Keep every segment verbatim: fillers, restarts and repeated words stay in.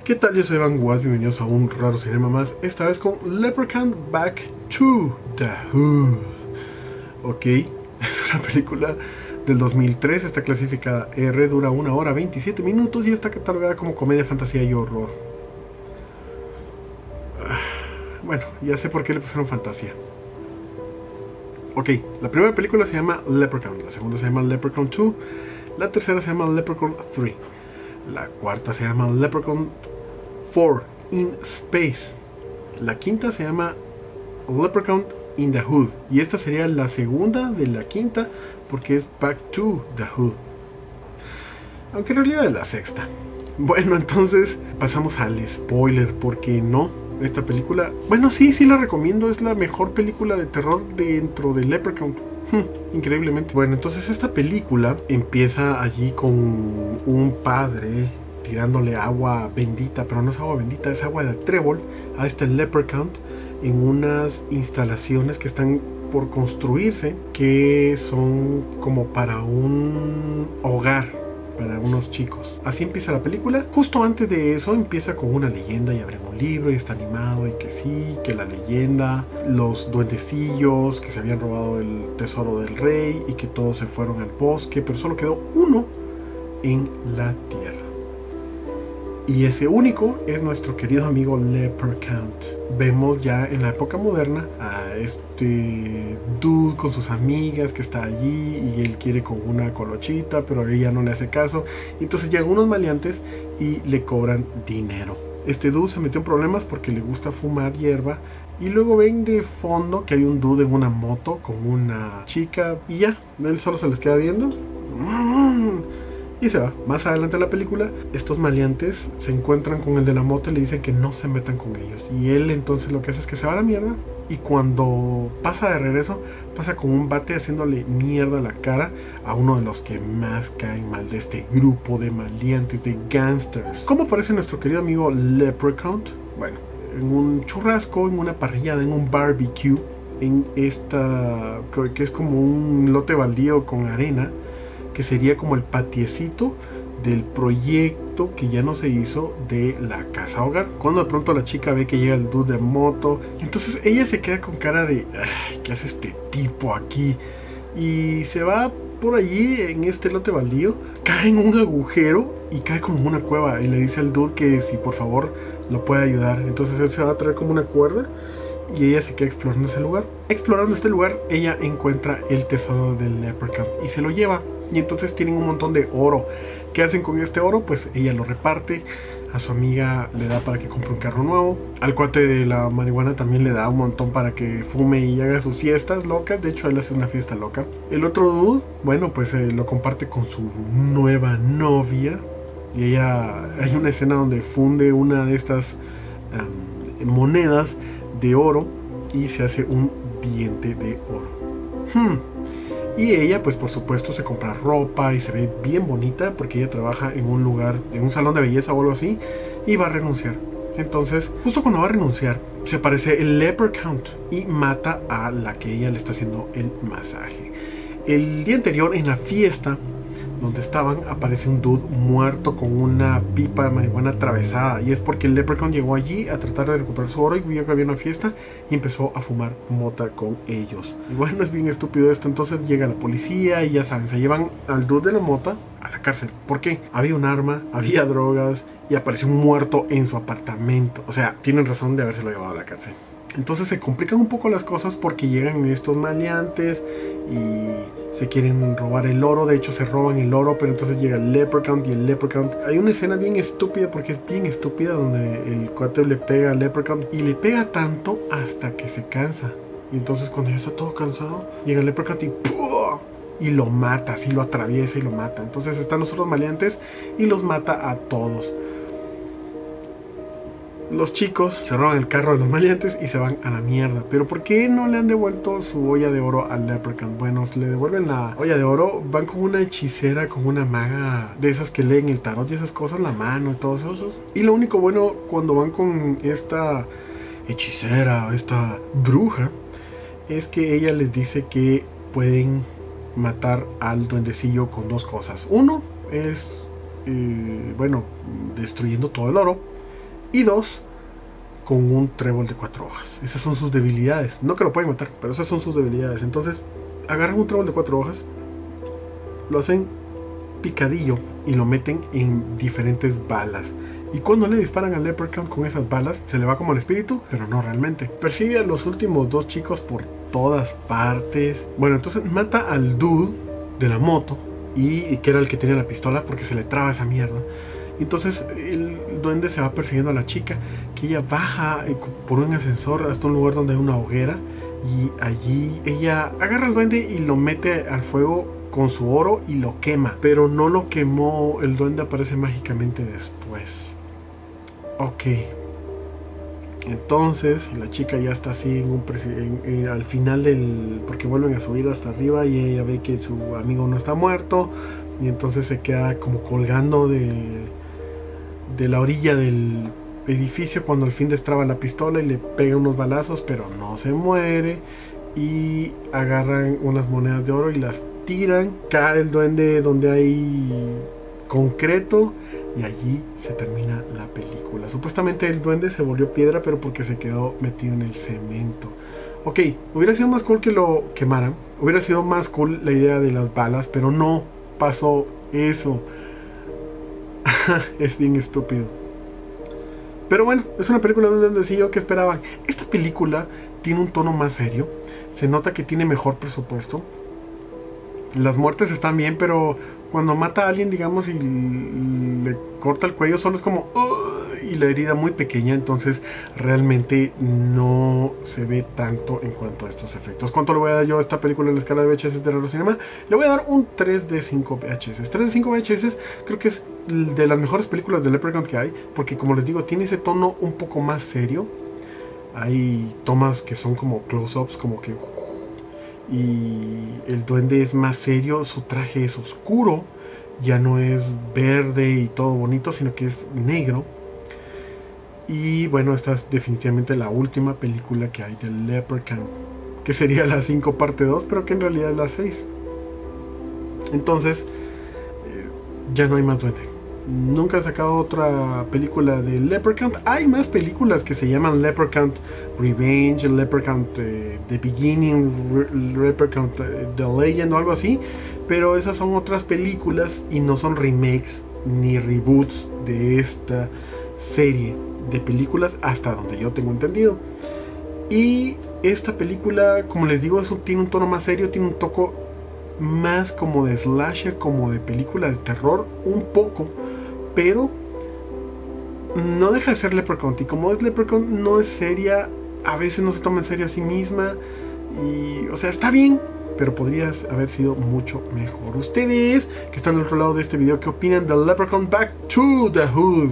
¿Qué tal? Yo soy Van Guas, bienvenidos a un raro cinema más, esta vez con Leprechaun Back to the Hood. Ok, es una película del dos mil tres, está clasificada R, dura una hora veintisiete minutos y está catalogada como comedia, fantasía y horror. Bueno, ya sé por qué le pusieron fantasía. Ok, la primera película se llama Leprechaun, la segunda se llama Leprechaun dos, la tercera se llama Leprechaun tres, la cuarta se llama Leprechaun cuatro in Space, la quinta se llama Leprechaun in the Hood y esta sería la segunda de la quinta porque es Back to the Hood, aunque en realidad es la sexta. Bueno, entonces pasamos al spoiler, porque no, esta película, bueno, sí, sí la recomiendo, es la mejor película de terror dentro de Leprechaun. Hmm, increíblemente. Bueno, entonces esta película empieza allí con un padre tirándole agua bendita, pero no es agua bendita, es agua de trébol a este Leprechaun en unas instalaciones que están por construirse, que son como para un hogar para unos chicos. Así empieza la película. Justo antes de eso empieza con una leyenda y abren un libro y está animado y que sí, que la leyenda, los duendecillos que se habían robado el tesoro del rey y que todos se fueron al bosque, pero solo quedó uno en la tierra. Y ese único es nuestro querido amigo Leprechaun. Vemos ya en la época moderna a este dude con sus amigas que está allí y él quiere con una colochita, pero ella no le hace caso. Entonces llegan unos maleantes y le cobran dinero. Este dude se metió en problemas porque le gusta fumar hierba. Y luego ven de fondo que hay un dude en una moto con una chica y ya, él solo se les queda viendo y se va. Más adelante en la película, estos maleantes se encuentran con el de la moto y le dicen que no se metan con ellos. Y él entonces lo que hace es que se va a la mierda. Y cuando pasa de regreso, pasa con un bate haciéndole mierda a la cara a uno de los que más caen mal de este grupo de maleantes, de gangsters. ¿Cómo aparece nuestro querido amigo Leprechaun? Bueno, en un churrasco, en una parrillada, en un barbecue, en esta, que es como un lote baldío con arena, que sería como el patiecito del proyecto que ya no se hizo de la casa hogar. Cuando de pronto la chica ve que llega el dude de moto, entonces ella se queda con cara de ay, ¿qué hace este tipo aquí? Y se va por allí en este lote baldío, cae en un agujero y cae como en una cueva y le dice al dude que si por favor lo puede ayudar. Entonces él se va a traer como una cuerda y ella se queda explorando ese lugar. Explorando este lugar, ella encuentra el tesoro del Leprechaun y se lo lleva. Y entonces tienen un montón de oro. ¿Qué hacen con este oro? Pues ella lo reparte. A su amiga le da para que compre un carro nuevo. Al cuate de la marihuana también le da un montón para que fume y haga sus fiestas locas. De hecho, él hace una fiesta loca. El otro dude, bueno, pues eh, lo comparte con su nueva novia. Y ella, hay una escena donde funde una de estas um, monedas de oro y se hace un diente de oro. Hmm. Y ella, pues por supuesto, se compra ropa y se ve bien bonita porque ella trabaja en un lugar, en un salón de belleza o algo así, y va a renunciar. Entonces, justo cuando va a renunciar, se aparece el Leprechaun y mata a la que ella le está haciendo el masaje. El día anterior, en la fiesta donde estaban, aparece un dude muerto con una pipa de marihuana atravesada, y es porque el Leprechaun llegó allí a tratar de recuperar su oro y vio que había una fiesta y empezó a fumar mota con ellos. Y bueno, es bien estúpido esto. Entonces llega la policía y ya saben, se llevan al dude de la mota a la cárcel. ¿Por qué? Había un arma, había drogas y apareció un muerto en su apartamento. O sea, tienen razón de habérselo llevado a la cárcel. Entonces se complican un poco las cosas porque llegan estos maleantes y se quieren robar el oro. De hecho se roban el oro, pero entonces llega el Leprechaun y el Leprechaun, hay una escena bien estúpida, porque es bien estúpida, donde el cuate le pega al Leprechaun y le pega tanto hasta que se cansa. Y entonces cuando ya está todo cansado, llega el Leprechaun y ¡pum! Y lo mata, así lo atraviesa y lo mata. Entonces están los otros maleantes y los mata a todos. Los chicos se roban el carro de los maleantes y se van a la mierda. Pero ¿por qué no le han devuelto su olla de oro al Leprechaun? Bueno, le devuelven la olla de oro. Van con una hechicera, con una maga de esas que leen el tarot y esas cosas, la mano y todos esos. Y lo único bueno cuando van con esta hechicera, esta bruja, es que ella les dice que pueden matar al duendecillo con dos cosas. Uno es, eh, bueno, destruyendo todo el oro. Y dos, con un trébol de cuatro hojas. Esas son sus debilidades. No que lo pueden matar, pero esas son sus debilidades. Entonces agarran un trébol de cuatro hojas, lo hacen picadillo y lo meten en diferentes balas. Y cuando le disparan al Leprechaun con esas balas, se le va como el espíritu, pero no realmente. Persigue a los últimos dos chicos por todas partes. Bueno, entonces mata al dude de la moto, y, y que era el que tenía la pistola, porque se le traba esa mierda. Entonces el duende se va persiguiendo a la chica, que ella baja por un ascensor hasta un lugar donde hay una hoguera. Y allí ella agarra al duende y lo mete al fuego con su oro y lo quema. Pero no lo quemó, el duende aparece mágicamente después. Ok, entonces la chica ya está así en un en, en, al final del... porque vuelven a subir hasta arriba y ella ve que su amigo no está muerto. Y entonces se queda como colgando de, de la orilla del edificio, cuando al fin destraba la pistola y le pega unos balazos, pero no se muere. Y agarran unas monedas de oro y las tiran. Cae el duende donde hay concreto y allí se termina la película. Supuestamente el duende se volvió piedra, pero porque se quedó metido en el cemento. Ok, hubiera sido más cool que lo quemaran. Hubiera sido más cool la idea de las balas, pero no pasó eso. Es bien estúpido. Pero bueno, es una película de un duendecillo. ¿Qué esperaban? Esta película tiene un tono más serio. Se nota que tiene mejor presupuesto. Las muertes están bien, pero cuando mata a alguien, digamos, y le corta el cuello, solo es como uh, y la herida muy pequeña. Entonces realmente no se ve tanto en cuanto a estos efectos. ¿Cuánto le voy a dar yo a esta película en la escala de V H S de Raro Cinema? Le voy a dar un tres de cinco V H S. tres de cinco V H S creo que es de las mejores películas de Leprechaun que hay, porque como les digo, tiene ese tono un poco más serio. Hay tomas que son como close-ups, como que... y el duende es más serio, su traje es oscuro, ya no es verde y todo bonito, sino que es negro. Y bueno, esta es definitivamente la última película que hay del Leprechaun, que sería la cinco parte dos, pero que en realidad es la seis. Entonces eh, ya no hay más duende. Nunca han sacado otra película de Leprechaun. Hay más películas que se llaman Leprechaun Revenge, Leprechaun eh, The Beginning, Leprechaun eh, The Legend o algo así, pero esas son otras películas y no son remakes ni reboots de esta serie de películas, hasta donde yo tengo entendido. Y esta película, como les digo, eso tiene un tono más serio, tiene un toque más como de slasher, como de película de terror, un poco, pero no deja de ser Leprechaun. Y como es Leprechaun, no es seria, a veces no se toma en serio a sí misma. Y, o sea, está bien, pero podría haber sido mucho mejor. Ustedes que están al otro lado de este video, ¿qué opinan de Leprechaun Back to the Hood?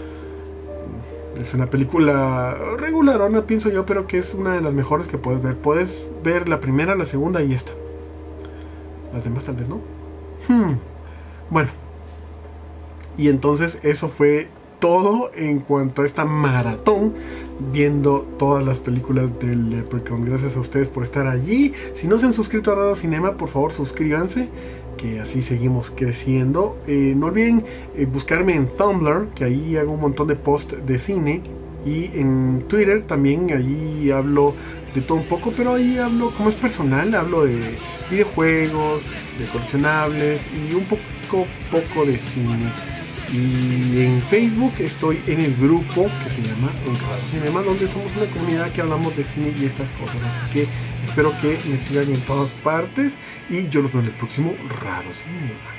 Es una película regularona, pienso yo, pero que es una de las mejores que puedes ver. Puedes ver la primera, la segunda y esta. Las demás tal vez no. Hmm. Bueno. Y entonces eso fue todo en cuanto a esta maratón viendo todas las películas del Leprechaun. Gracias a ustedes por estar allí. Si no se han suscrito a Raro Cinema, por favor suscríbanse, que así seguimos creciendo. Eh, no olviden eh, buscarme en Tumblr, que ahí hago un montón de posts de cine. Y en Twitter también, ahí hablo de todo un poco, pero ahí hablo, como es personal, hablo de videojuegos, de coleccionables y un poco, poco de cine. Y en Facebook estoy en el grupo que se llama Raro Cinema, donde somos una comunidad que hablamos de cine y estas cosas. Así que espero que me sigan en todas partes y yo los veo en el próximo Raro Cinema.